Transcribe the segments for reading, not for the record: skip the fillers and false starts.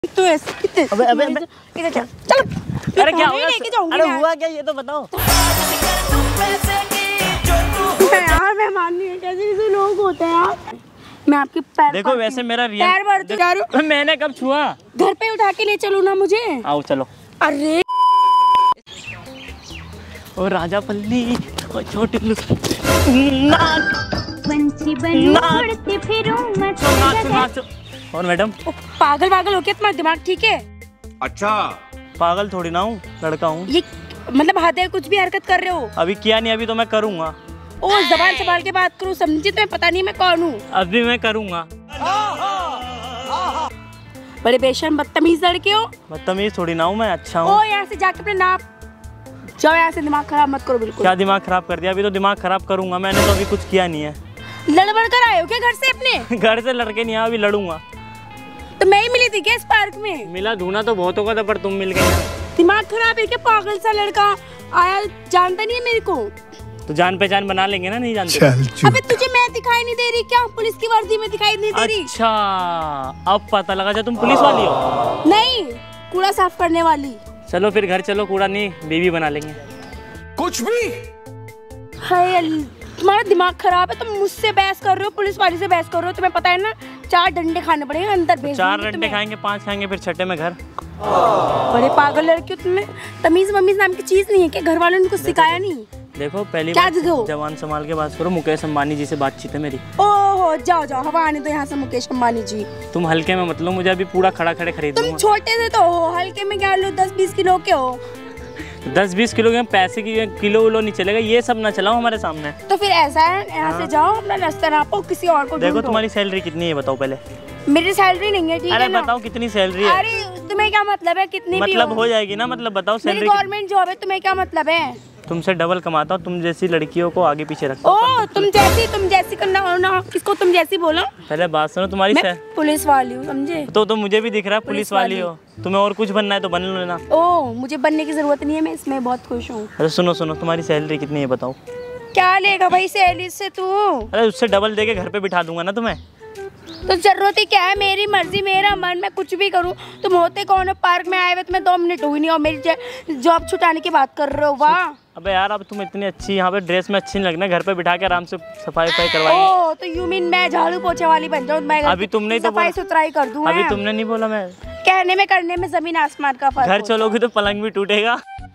तो ऐसे कितने अबे अबे इधर चल चलो। अरे क्या हुआ? अरे हुआ क्या ये तो बताओ यार। मैं माननी है कैसे लोग होते हैं यार। मैं आपकी पैर देखो वैसे मेरा पैर भरती जा रही हूँ। मैंने कब छुआ? घर पे उठा के ले चलो ना मुझे। आओ चलो। अरे ओ राजा पल्ली ओ छोटी पंछी बनूं उड़ती फिरूं मस्त। और मैडम पागल पागल हो क्या? तुम्हारा दिमाग ठीक है? अच्छा पागल थोड़ी ना हूँ, लड़का हूँ। ये मतलब हाथ कुछ भी हरकत कर रहे हो? अभी किया नहीं, अभी तो मैं करूँगा। ओ जबान संभाल के बात करो, समझी? तुम्हें पता नहीं मैं कौन हूँ? अभी मैं करूँगा। बड़े बेशर्म बदतमीज लड़के हो। बदतमीज थोड़ी ना हूँ मैं, अच्छा ओ हूँ। यहाँ से जाके अपने नाप जाओ, यहाँ से दिमाग खराब मत करो बिल्कुल। क्या दिमाग खराब कर दिया? अभी तो दिमाग खराब करूँगा, मैंने तो अभी कुछ किया नहीं है। लड़बड़ कर आए हो क्या घर से अपने? घर से लड़के नहीं आया, अभी लड़ूंगा। तो मैं ही मिली थी क्या इस पार्क में? मिला ढूंढा तो बहुत होगा था, पर तुम मिल गई। दिमाग खराब है क्या? पागल सा लड़का आया, जानता नहीं है मेरे को। तो जान पहचान बना लेंगे ना, नहीं जानते? अबे तुझे मैं दिखाई नहीं दे रही क्या? पुलिस की वर्दी में दिखाई नहीं दे रही? अच्छा अब पता लगा जो तुम पुलिस वाली हो। नहीं, कूड़ा साफ करने वाली। चलो फिर घर चलो, कूड़ा नहीं बेबी बना लेंगे। कुछ भी। हाय तुम्हारा दिमाग खराब है। तुम मुझसे बहस कर रहे हो, पुलिस वाली से बहस कर रहे हो। तुम्हें पता है ना 4 डंडे खाने पड़ेंगे, अंदर भेज दूंगी 4 डंडे तुम्हें। खाएंगे, 5 खाएंगे, फिर छठे में घर। बड़े पागल लड़के हो तुम्हें। तमीज ममीज नाम की चीज नहीं है क्या? घर वालों ने कुछ सिखाया नहीं? देखो पहली क्या बात, देखो? जवान संभाल के बात करो। मुकेश अंबानी जी से बातचीत है मेरी। ओहो जाओ जाओ, हवा आने दो यहाँ से मुकेश अंबानी जी। तुम हल्के में मत लो, मुझे अभी पूरा खड़ा खड़े खरीद तुम दूंगा। छोटे से तो हो, हल्के में क्या लो? 10-20 किलो के हो। 10-20 किलो के पैसे की किलो विलो नहीं चलेगा, ये सब ना चलाओ हमारे सामने। तो फिर ऐसा है, यहाँ से जाओ, अपना रास्ता नापो, किसी और को देखो ढूंढो। तुम्हारी सैलरी कितनी है बताओ पहले। मेरी सैलरी नहीं है, ठीक अरे है ना? बताओ कितनी सैलरी है? अरे तुम्हें क्या मतलब है कितनी भी मतलब हो जाएगी ना, मतलब बताओ मेरी सैलरी। गवर्नमेंट जॉब है, तुम्हें क्या मतलब है? तुमसे डबल कमाता हूँ, तुम जैसी लड़कियों को आगे पीछे रखता हूँ। ओ तुम जैसी करना हो ना, किसको तुम जैसी बोलो? पहले बात सुनो, तुम्हारी मैं पुलिस वाली हूँ, समझे? तो मुझे भी दिख रहा है पुलिस वाली हो। तुम्हें और कुछ बनना है तो बन लो ना। ओ मुझे बनने की जरूरत नहीं है, मैं इसमें बहुत खुश हूँ। अरे सुनो सुनो, तुम्हारी सैलरी कितनी है बताओ। क्या लेगा भाई सैलरी से तू? अरे उससे डबल देके घर पे बिठा दूंगा ना तुम्हें। तो जरूरत ही क्या है? मेरी मर्जी मेरा मन, मैं कुछ भी करूँ। तुम होते कौन हो? पार्क में आए हुए तुम्हें 2 मिनट हुई नहीं और मेरी जॉब छुटाने की बात कर रहे हो? वाह। अबे यार अब तुम इतनी अच्छी यहाँ पे ड्रेस में अच्छी नहीं लगना, घर पे बिठा के आराम से सफाई करवाई। ओ तो यू मीन मैं झाड़ू पोछे वाली बन जाऊँ? मैं अभी तुमने तो सफाई सुथराई कर दूँ? अभी तुमने नहीं बोला। मैं कहने में करने में जमीन आसमान का फर्क। घर चलोगे तो पलंग भी टूटेगा।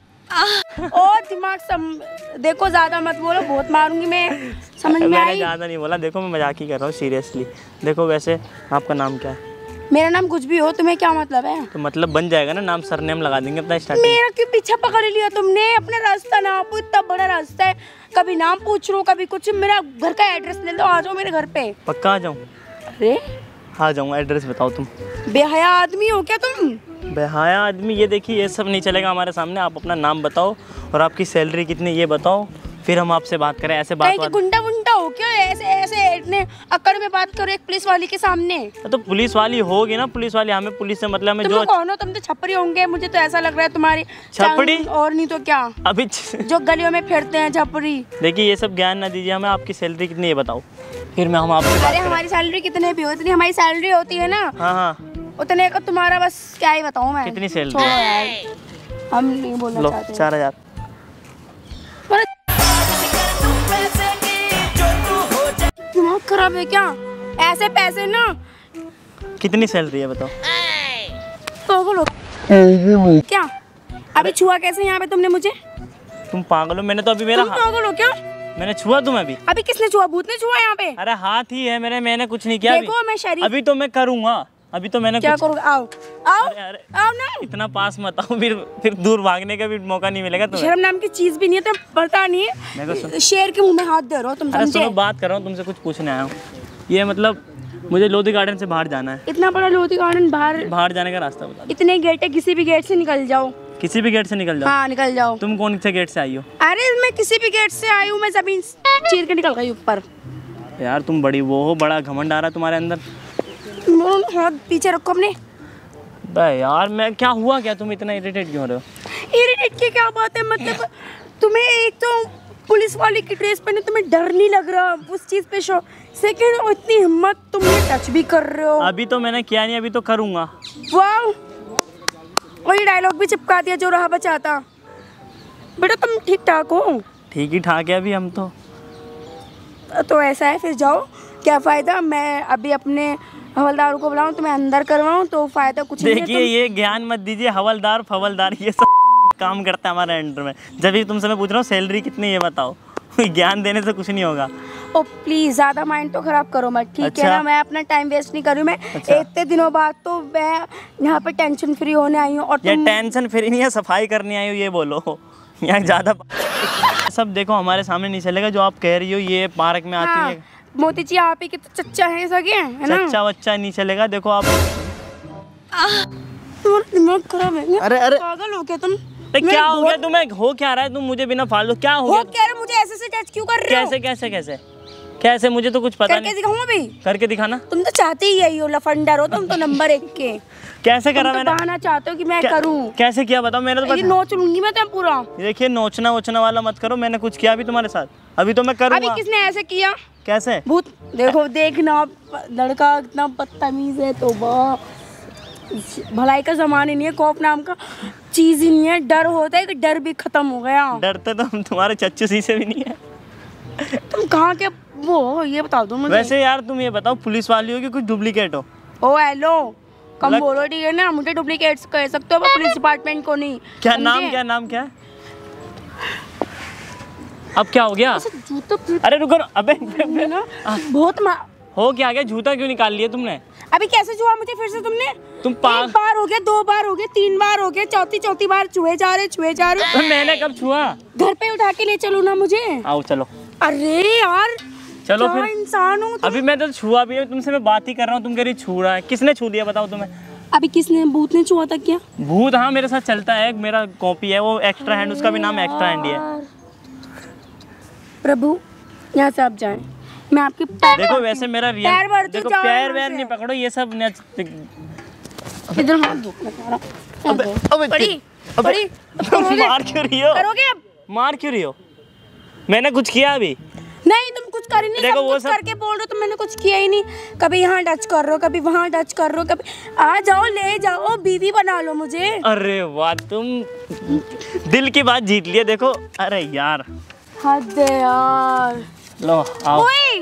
ओ दिमाग देखो, ज्यादा मत बोलो, बहुत मारूंगी मैं। समझ में मैंने आई? ज़्यादा नहीं बोला, देखो मैं मजाक ही कर रहा हूँ सीरियसली। देखो वैसे आपका नाम क्या है? मेरा नाम कुछ भी हो, तुम्हें क्या मतलब है? तो मतलब बन जाएगा ना, नाम सरनेम लगा देंगे अपना स्टार्टिंग। मेरा क्यों पीछा पकड़ लिया तुमने? अपना रास्ता नापो, इतना बड़ा रास्ता है, कभी नाम पूछ लो कभी कुछ। मेरा घर का एड्रेस ले लो, आ जाओ मेरे घर पे। पक्का आ जाऊँ? अरे आ जाऊँगा, एड्रेस बताओ तुम। बेहया आदमी हो क्या तुम? बेहाया आदमी? ये देखिए ये सब नहीं चलेगा हमारे सामने। आप अपना नाम बताओ और आपकी सैलरी कितनी ये बताओ, फिर हम आपसे बात करें। ऐसे कहीं बात गुंडा वुंडा हो क्या? ऐसे ऐसे इतने अकड़ में बात करो एक पुलिस वाली के सामने। तो पुलिस वाली होगी ना, पुलिस वाली। हमें पुलिस से मतलब, हमें तुम जो कौन हो? तुम तो छपरी होंगे, मुझे तो ऐसा लग रहा है तुम्हारी छपरी? और नहीं तो क्या, अभी जो गलियों में फिरते हैं छपरी। देखिए ये सब ज्ञान ना दीजिए हमें। आपकी सैलरी कितनी है बताओ, फिर मैं हम आपसे बात अरे करें। हमारी सैलरी कितने भी हो, इतनी हमारी सैलरी होती है ना, हाँ हाँ, उतने का तुम्हारा बस क्या ही बताऊं मैं। कितनी सैलरी? छोड़ो यार, हम नहीं बोलना लो चाहते। 4000। दिमाग खराब है क्या? ऐसे पैसे ना कितनी सैलरी है बताओ। पागल हो क्या? अभी छुआ कैसे यहाँ पे तुमने मुझे? तुम पागल हो? मैंने तो अभी मेरा तुम पागल हो क्या? मैंने छुआ तुम्हें अभी? अभी किसने छुआ? भूत ने छुआ यहाँ पे? अरे हाथ ही है मेरे, मैंने कुछ नहीं किया। देखो मैं शरीफ। अभी तो मैं करूँगा, अभी तो मैंने क्या कुछ... करोगे? आओ आओ अरे आओ ना। इतना पास मत आओ, फिर दूर भागने का भी मौका नहीं मिलेगा तुम्हें। शर्म नाम की चीज भी नहीं है, तो पता नहीं मेरे को है। शेर के मुंह में हाथ दे रहे हो तुम, अरे समझे? सुनो, बात कर रहा हूँ तुमसे, कुछ पूछने आया हूँ। ये मतलब मुझे लोधी गार्डन से बाहर जाना है। इतना बड़ा लोधी गार्डन, बाहर जाने का रास्ता बता दो। इतने गेट है, किसी भी गेट से निकल जाओ। किसी भी गेट से निकल जाओ? हाँ निकल जाओ। तुम कौन से गेट से आई हो? अरे मैं किसी भी गेट से आई हूँ, मैं जमीन चीर के निकल गई ऊपर। यार तुम बड़ी वो हो, बड़ा घमंड आ रहा है तुम्हारे अंदर। हाथ पीछे रखो अपने। बे यार मैं क्या हुआ क्या? तुम इतना इरिटेट क्यों हो रहे हो? इरिटेट की क्या बात है? मतलब तुम्हें एक तो पुलिस वाले की ड्रेस पहने, तुम्हें डर नहीं लग रहा उस चीज पे? शो सेकंड, इतनी हिम्मत, तुमने टच भी कर रहे हो। अभी तो मैंने किया नहीं, अभी तो करूँगा। वाह, वही डायलॉग भी चिपका दिया जो रहा बचाता। बेटा तुम ठीक ठाक हो? ठीक ही ठाक है अभी हम तो ऐसा है, फिर जाओ, क्या फ़ायदा मैं अभी अपने हवलदार को बुलाऊं, तुम्हें अंदर करवाऊं, तो फ़ायदा कुछ नहीं है। देखिए ये ज्ञान मत दीजिए, हवलदार फवलदार ये सब काम करता है हमारे अंडर में। जब भी तुमसे मैं पूछ रहा हूँ सैलरी कितनी ये बताओ। ज्ञान देने से कुछ नहीं होगा। ओ प्लीज़ ज़्यादा माइंड तो ख़राब करो मत, ठीक अच्छा। है ना? मैं अपना टाइम वेस्ट नहीं कर रही हूँ। मैं अच्छा। इतने दिनों बाद तो मैं यहाँ पर टेंशन फ्री होने आई हूँ, और ये तुम टेंशन फ्री नहीं है, सफाई करनी आई हो ये बोलो। यहाँ ज़्यादा सब देखो हमारे सामने नहीं चलेगा जो आप कह रही हो। ये पार्क में आती हाँ, है मोती जी आप ही के तो चच्चा हैं सगे, है ना? चच्चा वच्चा नहीं चलेगा। देखो आप तुम्हारा दिमाग खराब है। अरे अरे पागल हो क्या तुम? क्या हो गया तुम्हें? हो क्या रहा है तुम मुझे बिना फालतू क्या हो गया? कह रहे मुझे ऐसे से टच क्यों कर रहे हो? कैसे कैसे कैसे कैसे मुझे तो कुछ पता करके नहीं। दिखाऊं अभी? करके दिखाना। तुम तो चाहते ही यही हो, लफंडर हो तुम तो, नंबर 1 के। कैसे करा तुम तो मैंने? बहाना चाहते हो कि मैं करूं। कैसे किया बताओ? मैंने तो ये नोच लूंगी मैं तो पूरा। देखिए नोचना वोचना वाला मत करो। मैंने कुछ किया अभी तुम्हारे साथ? अभी तो मैं अभी करूंगा। किसने ऐसे किया? कैसे? भूत देखो, देखना लड़का इतना बदतमीज है, तो भलाई का जमाना नहीं है, खौफ नाम का चीज ही नहीं है। डर होता है कि डर भी खत्म हो गया। डरते तो हम तुम्हारे चच्चू सी से भी नहीं है। तुम कहाँ के वो हो ये बता दो मुझे। वैसे यार तुम ये बताओ, पुलिस वाली हो कि कुछ डुप्लीकेट हो? ओ हेलो, कम बोलो ठीक है ना? मुझे डुप्लीकेट्स कह सकते हो, पुलिस डिपार्टमेंट को नहीं। क्या नाम क्या नाम क्या है? अब क्या हो गया? जूता अरे रुको अबे ना बहुत हो क्या गया? जूता क्यों निकाल लिया तुमने? अभी कैसे छुआ मुझे फिर से तुमने? तुम एक बार हो गया, 2 बार हो गया, 3 बार हो गया, चौथी बार छुए जा रहे। मैंने कब छुआ? घर पे उठा के ले चलो ना मुझे। आओ चलो। अरे यार चलो क्या फिर। इंसान हो तुम? अभी मैं तो छुआ भी है, तुमसे मैं बात ही कर रहा हूँ, तुम कह रही छू रहा है। किसने छू दिया बताओ तुम्हें? अभी किसने? भूत ने छुआ था क्या? भूत हाँ मेरे साथ चलता है। मेरा कॉपी है वो एक्स्ट्रा हैंड, उसका भी नाम एक्स्ट्रा हैंड ही है। प्रभु यहाँ से आप जाएं, मैं आपके पैर देखो वैसे मेरा पैर भर देखो जाओ पैर यहाँ वैर से। नहीं पकड़ो ये सब इधर हाथ दो तुम्हारा। अबे पड़ी मार क्यों रही हो? करोगे अब? मार क्यों रही हो? मैंने कुछ किया अभी? नहीं तुम कुछ कर ही नहीं, देखो सब वो कुछ सब करके बोल रहे हो, तो मैंने कुछ किया ही नहीं। कभी यहाँ टच कर रहे हो, कभी वहाँ टच कर रहे हो, कभी आ जाओ ले जाओ, बीवी बना लो मुझे। अरे वाह तुम दिल की बात जीत लिया। देखो अरे यार हद है यार। लो आओ ओए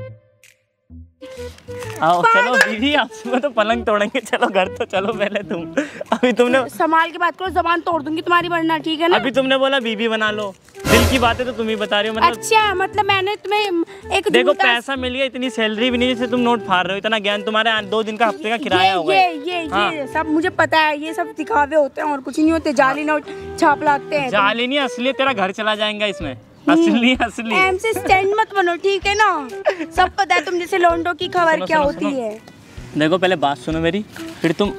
आओ चलो बीवी, आपसे मैं तो पलंग तोड़ेंगे। चलो घर तो चलो पहले तुम। अभी तुमने संभाल के बात करो, जबान तोड़ दूंगी तुम्हारी वरना, ठीक है ना? अभी तुमने बोला बीवी बना लो। दिल की बातें तो तुम ही बता रही हो। मतलब अच्छा मतलब मैंने तुम्हें एक देखो झूठा- पैसा मिल गया, इतनी सैलरी भी नहीं जिससे तुम नोट फाड़ रहे हो। इतना ज्ञान तुम्हारे 2 दिन का हफ्ते का किराया होगा। ये सब मुझे पता है, ये सब दिखावे होते हैं और कुछ नहीं होते। जाली नोट छाप लाते हैं। जाली नहीं असली, तेरा घर चला जाएगा इसमें। असली असली एम से स्टैंड मत बनो, ठीक है ना? सब पता है तुम जैसे लोंडो की खबर सुनो, क्या सुनो, होती सुनो। है। देखो पहले बात सुनो मेरी, फिर तुम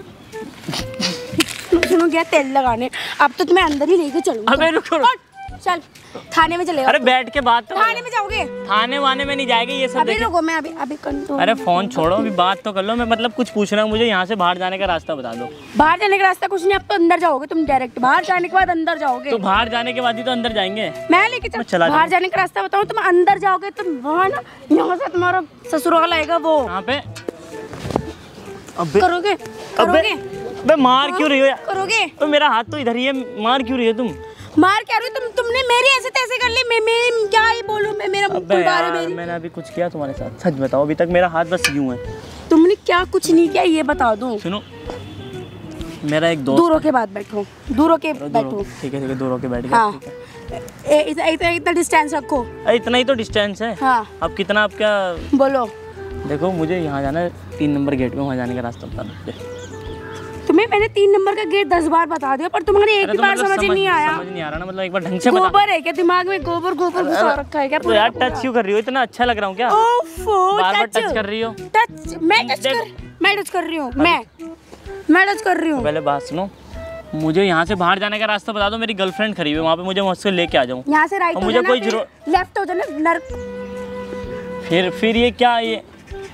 सुनो गया तेल लगाने, अब तो तुम्हें अंदर ही लेके चलूंगा। अबे रुको। चल थाने में चलेगा। अरे बैठ के बात तो थाने में जाओगे? थाने वाने में नहीं जाएगी ये सब। अभी देखे रुको, मैं अभी कंट्रोल। अरे फोन छोड़ो, अभी बात तो कर लो। मैं मतलब कुछ पूछना है मुझे, यहाँ से बाहर जाने का रास्ता बता दो। बाहर जाने का रास्ता कुछ नहीं, अब तो अंदर जाओगे तुम डायरेक्ट। बाहर जाने के बाद अंदर जाओगे। तो बाहर जाने के बाद ही तो अंदर जाएंगे। मैं लेके चल। चला बाहर जाने का रास्ता बताऊं, तुम अंदर जाओगे तो वहाँ ना, यहाँ से तुम्हारा ससुराल आएगा वो। कहाँ पे? अबे करोगे? करोगे? अबे मार क्यों रही हो यार? करोगे? तो मेरा हाथ तो इधर ही है, मार क्यों रही हो तुम? मार क्या रही हो तुमने मेरी ऐसे तैसे कर ली। मैं क्या ही बोलूं, मैं मेरा अबे बुलवा रही यार मेरी। मैंने अभी कुछ किया तुम्हारे साथ? सच बताओ, अभी तक मेरा हाथ बस यूं है। तुमने क्या कुछ नहीं किया ये बता दो। सुनो मेरा एक दोस्त दूर होके बात बैठो, दूर होके बैठो। ठीक है दूर होके बैठ गया। हाँ ठीक है। इतना डिस्टेंस रखो। इतना ही तो डिस्टेंस है। हाँ अब कितना आप क्या? बोलो। देखो मुझे यहाँ जाना है 3 नंबर गेट में, वहाँ जाने का रास्ता बता दो। तुम्हें मैंने 3 नंबर का गेट 10 बार बता दिया, पर तुम्हारी एक अरे ही तो बार मतलब समझ नहीं आया। समझ नहीं आ रहा ना, मतलब एक बार ढंग से बता। गोबर है क्या दिमाग में? गोबर घुसा रखा है क्या? तो यार टच क्यों कर रही हो? इतना अच्छा लग रहा हूँ क्या? ओफो, बार टच कर रही हो। टच मैं टच कर रही हूँ। मैं टच कर रही हूँ। पहले बात सुनो, मुझे यहाँ से बाहर जाने का रास्ता बता दो। मेरी गर्लफ्रेंड खड़ी हुई है वहाँ पे, मुझे मुझसे लेके आ जाऊँ। यहाँ से राइट हो मुझे कोई जाना, लेफ्ट हो जाना नर्क। फिर ये क्या ये?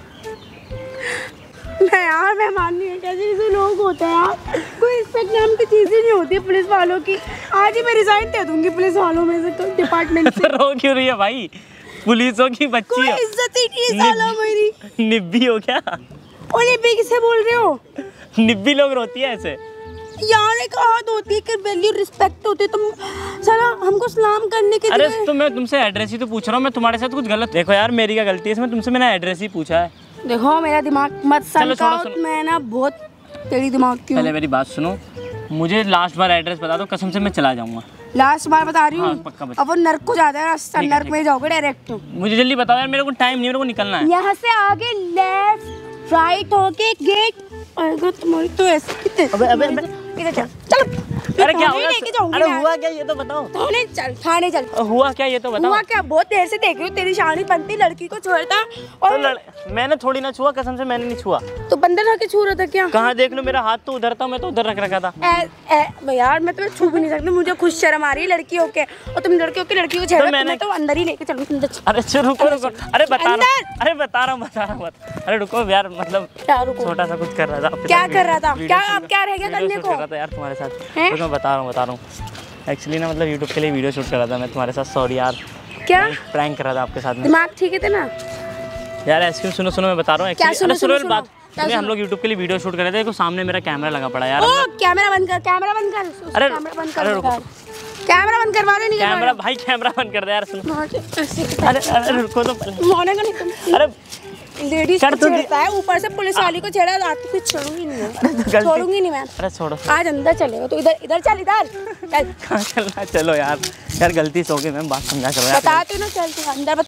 मैं यार मैं मान नहीं है, कैसे ऐसे लोग होते हैं यार। कोई रिस्पेक्ट नाम की चीज़ ही नहीं होती पुलिस वालों की। आज ही मैं रिजाइन दे दूंगी पुलिस वालों में से, डिपार्टमेंट से। रो क्यों रही है भाई? पुलिसों की बच्ची कोई हो, इज्जत ही नहीं है साला मेरी। निब्बी हो क्या? और ये भी किसे बोल रहे हो? निब्बी लोग रोती है ऐसे। यार एक आदत होती है कि वैल्यू रिस्पेक्ट होती है, तुम साला हमको सलाम करने के अरे लिए। तो मैं तुमसे एड्रेस ही तो पूछ रहा हूँ, मैं तुम्हारे साथ कुछ गलत? देखो यार मेरी क्या गलती है इसमें, तुमसे मैंने एड्रेस ही पूछा है। देखो मेरा दिमाग मत चलो, सनकाओ, सुनो। मैं ना बहुत तेरी दिमाग की हूँ। पहले मेरी बात सुनो, मुझे लास्ट बार एड्रेस बता दो, कसम से मैं चला जाऊंगा। लास्ट बार बता रही हाँ, हूँ। पक्का बता। अब वो नर्क को जाता है रास्ता, ठीक है, नर्क में जाओगे डायरेक्ट। मुझे जल्दी बताओ यार, मेरे को टाइम नहीं, मेरे को निकलना है। यहाँ से आगे लेफ्ट राइट होके गेट आएगा तुम्हारी, तो ऐसे कितने इधर चल चल। अरे क्या हुआ? लेके जाऊंगी अरे मैं। हुआ क्या ये तो बताओ। थाने चल, थाने चल। हुआ क्या ये तो बताओ। हुआ क्या? बहुत देर से देख रही हूँ तेरी शादी बनती, लड़की को छोड़ता और मैंने थोड़ी ना छुआ, कसम से मैंने नहीं छुआ। तो बंदर रख के छू रहा था क्या? कहाँ देख लो, मेरा हाथ तो उधर था, मैं तो उधर रख रखा था। यार मैं तुम्हें छू भी नहीं सकती, मुझे खुद शर्म आ रही है लड़की होके, और तुम लड़की होके लड़की को छेड़ा, तो मैंने- मैं तो अंदर ही लेके चलूँ अंदर। अरे रुको रुको, अरे बता रहा अंदर। हूँ, अरे बता रहा हूँ। अरे रुको यार, मतलब क्या रुको? छोटा सा कुछ कर रहा था। आपके क्या साथ कर रहा था? वीडियो क्या शूट- अब क्या रह गया वीडियो करने शूट को? कर रहा था यार तुम्हारे साथ। हैं? तो मैं बता रहा हूँ एक्चुअली ना, मतलब यूट्यूब के लिए वीडियो शूट कर रहा था मैं तुम्हारे साथ। सॉरी यार, क्या प्रैंक कर रहा था आपके साथ में। दिमाग ठीक है ना? यार ऐसे सुनो सुनो, मैं बता रहा हूँ क्या actually- सुनो, अरे सुनो सुनो, बात क्या सुनिए, हम सुनो? लोग यूट्यूब के लिए वीडियो शूट कर रहे थे, देखो सामने मेरा कैमरा लगा पड़ा यार। ओ कैमरा बंद कर, कैमरा बंद कर। अरे, कैमरा बंद अरे कर, रुको। कैमरा बंद करवा रहे नहीं? कैमरा भाई, कैमरा बंद कर दे यार, सुनो। अरे अरे रुको तो पहले। मोने का नहीं, अरे लेडीज कर को तो दी- छेड़ता है, ऊपर से पुलिस वाली को छेड़ा, रात को कुछ छोड़ूंगी नहीं मैं, गलती- छोड़ूंगी नहीं मैं। अरे छोड़ो, आज अंदर चलेगा तो इधर इधर चल, इधर चल। कहाँ चलना है? चलो यार, यार गलती से हो गई, मैं बात समझा करो यार। बता तू ना, चल तू अंदर